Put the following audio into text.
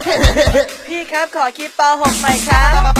พี่ครับขอคลิปป .6 หน่อยครับ